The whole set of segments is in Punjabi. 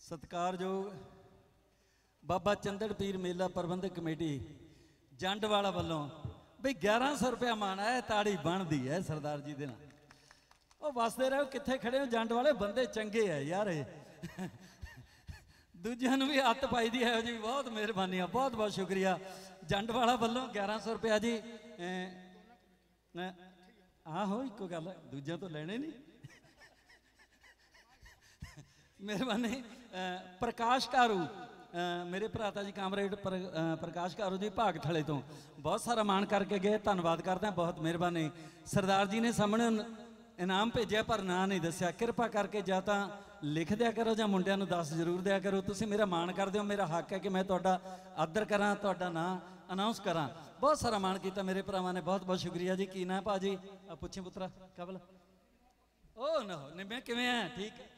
ਸਤਿਕਾਰਯੋਗ ਬਾਬਾ ਚੰਦੜ ਪੀਰ ਮੇਲਾ ਪ੍ਰਬੰਧਕ ਕਮੇਟੀ ਜੰਡਵਾਲਾ ਵੱਲੋਂ ਬਈ 1100 ਰੁਪਇਆ ਮਾਣ ਹੈ, ਤਾੜੀ ਬਣਦੀ ਹੈ ਸਰਦਾਰ ਜੀ ਦੇ ਨਾਲ। ਉਹ ਵਸਦੇ ਰਹੋ, ਕਿੱਥੇ ਖੜੇ ਹੋ ਜੰਡ ਵਾਲੇ ਬੰਦੇ ਚੰਗੇ ਹੈ ਯਾਰ। ਇਹ ਦੂਜਿਆਂ ਨੂੰ ਵੀ ਹੱਥ ਪਾਈ ਦੀ ਹੈ ਜੀ। ਬਹੁਤ ਮਿਹਰਬਾਨੀ, ਬਹੁਤ ਬਹੁਤ ਸ਼ੁਕਰੀਆ ਜੰਡਵਾਲਾ ਵੱਲੋਂ 1100 ਰੁਪਇਆ ਜੀ। ਆਹੋ ਇੱਕੋ ਗੱਲ, ਦੂਜਿਆਂ ਤੋਂ ਲੈਣੇ ਨਹੀਂ। ਮਿਹਰਬਾਨੀ। ਪ੍ਰਕਾਸ਼ ਕਾਰੂ ਮੇਰੇ ਭਰਾਤਾ ਜੀ ਕਾਮਰੇਡ ਪ੍ਰਕਾਸ਼ ਕਾਰੂ ਜੀ ਭਾਗ ਥਲੇ ਤੋਂ ਬਹੁਤ ਸਾਰਾ ਮਾਣ ਕਰਕੇ ਗਏ, ਧੰਨਵਾਦ ਕਰਦੇ ਹਾਂ, ਬਹੁਤ ਮਿਹਰਬਾਨੀ। ਸਰਦਾਰ ਜੀ ਨੇ ਸਾਹਮਣੇ ਇਨਾਮ ਭੇਜਿਆ ਪਰ ਨਾਂ ਨਹੀਂ ਦੱਸਿਆ। ਕਿਰਪਾ ਕਰਕੇ ਜਾਂ ਤਾਂ ਲਿਖ ਦਿਆ ਕਰੋ ਜਾਂ ਮੁੰਡਿਆਂ ਨੂੰ ਦੱਸ ਜ਼ਰੂਰ ਦਿਆ ਕਰੋ। ਤੁਸੀਂ ਮੇਰਾ ਮਾਣ ਕਰਦੇ ਹੋ, ਮੇਰਾ ਹੱਕ ਹੈ ਕਿ ਮੈਂ ਤੁਹਾਡਾ ਆਦਰ ਕਰਾਂ, ਤੁਹਾਡਾ ਨਾਂ ਅਨਾਉਂਸ ਕਰਾਂ। ਬਹੁਤ ਸਾਰਾ ਮਾਣ ਕੀਤਾ ਮੇਰੇ ਭਰਾਵਾਂ ਨੇ, ਬਹੁਤ ਬਹੁਤ ਸ਼ੁਕਰੀਆ ਜੀ। ਕੀ ਨਾਂ ਭਾਜੀ? ਆ ਪੁੱਛੀ ਪੁੱਤਰਾ ਕਬਲ। ਉਹ ਨਾ ਨਿੰਮੇ ਕਿਵੇਂ ਹੈ? ਠੀਕ ਹੈ,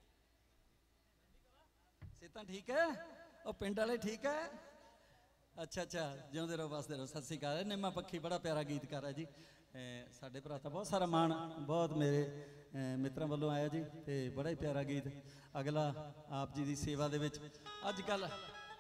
ਸਿਹਤਾਂ ਠੀਕ ਹੈ? ਉਹ ਪਿੰਡ ਵਾਲੇ ਠੀਕ ਹੈ? ਅੱਛਾ ਅੱਛਾ, ਜਿਉਂਦੇ ਰਹੋ ਵਸਦੇ ਰਹੋ। ਸਤਿ ਸ਼੍ਰੀ ਅਕਾਲ। ਨਿੰਮਾ ਪੱਖੀ ਬੜਾ ਪਿਆਰਾ ਗੀਤਕਾਰ ਹੈ ਜੀ ਸਾਡੇ ਭਰਾ। ਤਾਂ ਬਹੁਤ ਸਾਰਾ ਮਾਣ ਬਹੁਤ ਮੇਰੇ ਮਿੱਤਰਾਂ ਵੱਲੋਂ ਆਇਆ ਜੀ, ਤੇ ਬੜਾ ਹੀ ਪਿਆਰਾ ਗੀਤ। ਅਗਲਾ ਆਪ ਜੀ ਦੀ ਸੇਵਾ ਦੇ ਵਿੱਚ ਅੱਜ ਕੱਲ੍ਹ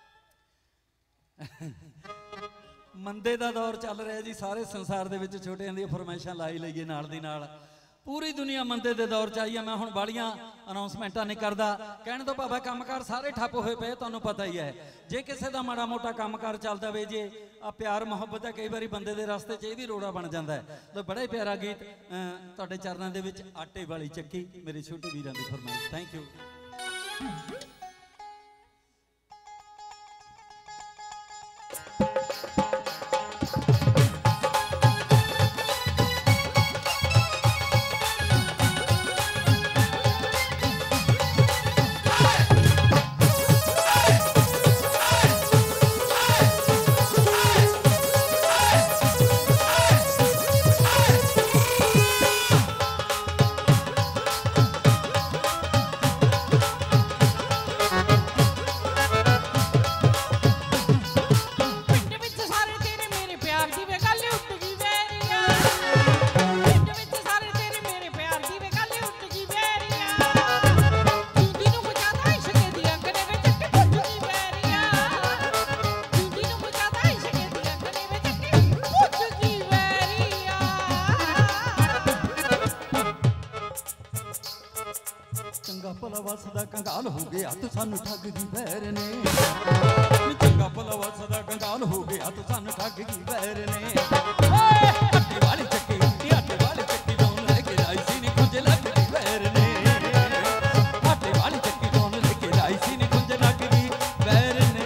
ਮੰਦੇ ਦਾ ਦੌਰ ਚੱਲ ਰਿਹਾ ਜੀ। ਸਾਰੇ ਸੰਸਾਰ ਦੇ ਵਿੱਚ ਛੋਟਿਆਂ ਦੀਆਂ ਫਰਮਾਇਸ਼ਾਂ ਲਾਈ ਲਈਏ ਨਾਲ ਦੀ ਨਾਲ। ਪੂਰੀ ਦੁਨੀਆ ਮੰਦੇ ਦੇ ਦੌਰ 'ਚ ਆਈ ਆ। ਮੈਂ ਹੁਣ ਬਾਲੀਆਂ ਅਨਾਉਂਸਮੈਂਟਾਂ ਨਹੀਂ ਕਰਦਾ, ਕਹਿਣ ਤੋਂ ਭਾਵੇਂ ਕੰਮਕਾਰ ਸਾਰੇ ਠੱਪ ਹੋਏ ਪਏ, ਤੁਹਾਨੂੰ ਪਤਾ ਹੀ ਹੈ। ਜੇ ਕਿਸੇ ਦਾ ਮਾੜਾ ਮੋਟਾ ਕੰਮਕਾਰ ਚੱਲਦਾ ਵੇ, ਜੇ ਆ ਪਿਆਰ ਮੁਹੱਬਤ ਹੈ, ਕਈ ਵਾਰੀ ਬੰਦੇ ਦੇ ਰਸਤੇ 'ਚ ਇਹ ਵੀ ਰੋੜਾ ਬਣ ਜਾਂਦਾ ਹੈ। ਤਾਂ ਬੜਾ ਹੀ ਪਿਆਰਾ ਗੀਤ ਤੁਹਾਡੇ ਚਰਨਾਂ ਦੇ ਵਿੱਚ, ਆਟੇ ਵਾਲੀ ਚੱਕੀ, ਮੇਰੇ ਛੋਟੇ ਵੀਰਾਂ ਦੀ ਫਰਮਾਇਸ਼। Thank you. ਕੰਗਾਲ ਹੋ ਗਿਆ ਤੂੰ ਸਾਨੂੰ ਠੱਗ ਗਈ ਵੈਰ ਨੇ। ਚੰਗਾ ਭਲਾ ਵਸਦਾ ਕੰਗਾਲ ਹੋ ਗਿਆ ਤੂੰ ਸਾਨੂੰ ਠੱਗ ਗਈ ਵੈਰ ਨੇ। ਆਟੇ ਵਾਲੀ ਚੱਕੀ, ਆਟੇ ਵਾਲੀ ਚੱਕੀ ਲੋਨ ਲੈ ਕੇ ਆਈ ਸੀ ਨੀ ਕੁੰਝ ਲੱਗ ਗਈ ਵੈਰ ਨੇ। ਆਟੇ ਵਾਲੀ ਚੱਕੀ ਲੋਨ ਲੈ ਕੇ ਆਈ ਸੀ ਨੀ ਕੁੰਝ ਲੱਗ ਗਈ ਵੈਰ ਨੇ।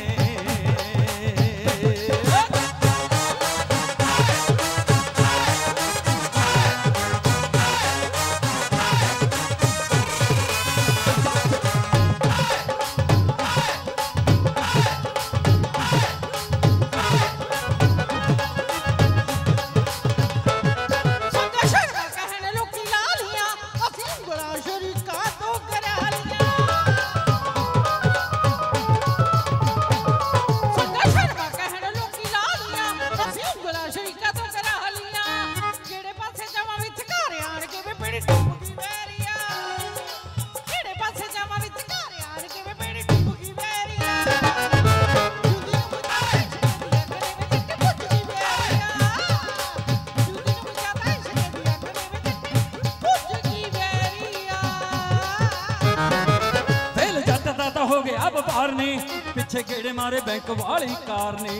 ਪਿੱਛੇ ਗੇੜੇ ਮਾਰੇ ਬੈਂਕ ਵਾਲੀ ਕਾਰ ਨੇ।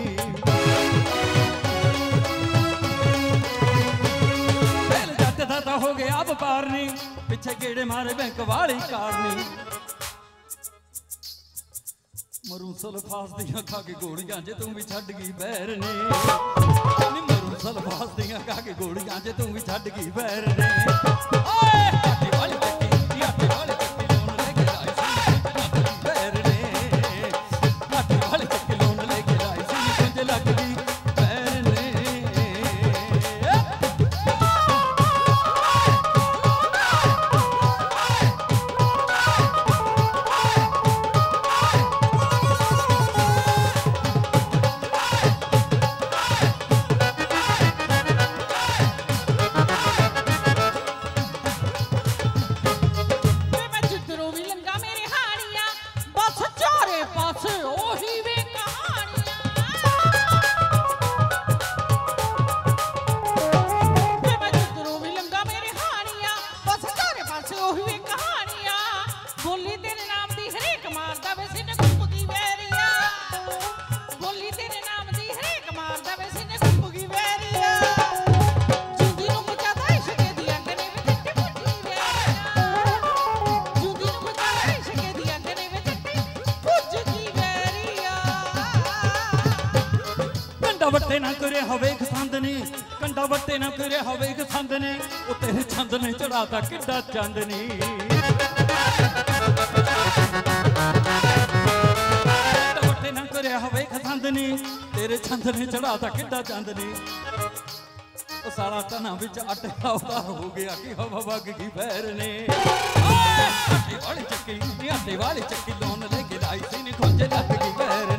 ਪਹਿਲ ਜੱਟ ਦਾ ਤਾਂ ਹੋ ਗਿਆ ਵਪਾਰ ਨੀ, ਪਿੱਛੇ ਗੇੜੇ ਮਾਰੇ ਬੈਂਕ ਵਾਲੀ ਕਾਰ ਨੇ। ਮਰੂ ਸਲਫਾਸ ਦੀਆਂ ਖਾ ਕੇ ਗੋਲੀਆਂ ਜੇ ਤੂੰ ਵੀ ਛੱਡ ਗਈ ਬੈਰ ਨੇ। ਨੀ ਮਰੂ ਸਲਫਾਸ ਦੀਆਂ ਖਾ ਕੇ ਗੋਲੀਆਂ ਜੇ ਤੂੰ ਵੀ ਛੱਡ ਗਈ ਬੈਰ ਨੇ। ਓਏ ਆਟੇ ਵਾਲੀ ਚੱਕੀ, ਆਟੇ ਵਾਲੀ ਚੱਕੀ ਲੋਨ ਲੈ ਕੇ ਆਈ ਸੀ ਬੈਰ ਨੇ। ਲੱਗ ਗਈ ਪੈਰ ਨੇ। ਕੰਡਾ ਵੱਟੇ ਨਾ ਕਰੇ ਹਵੇ ਖਸੰਦ ਨੇ ਕੰਡਾ ਵੱਟੇ ਨਾ ਕਰੇ ਹਵੇ ਖਸੰਦ ਨੇ ਉਹ ਤੇਰੇ ਚੰਦ ਨੇ ਚੜਾਤਾ ਕਿੱਡਾ ਚੰਦ ਨੀ ਕੰਡਾ ਵੱਟੇ ਨਾ ਕਰੇ ਹਵੇ ਖਸੰਦ ਨੇ ਤੇਰੇ ਚੰਦ ਨੇ ਚੜਾਤਾ ਕਿੱਡਾ ਚੰਦ ਨੀ ਉਹ ਸਾਲਾ ਟਨਾ ਵਿੱਚ ਆਟਾ ਉਹਦਾ ਹੋ ਗਿਆ ਕਿ ਹਵਾ ਵਗ ਗਈ ਪੈਰ ਨੇ ਆਟੇ ਵਾਲੀ ਚੱਕੀ ਲਾਉਣ ਲੈ ਕੇ ਲਾਈ ਸੀ ਨੀ ਖੁੰਝ ਲੱਗ ਗਈ ਪੈਰ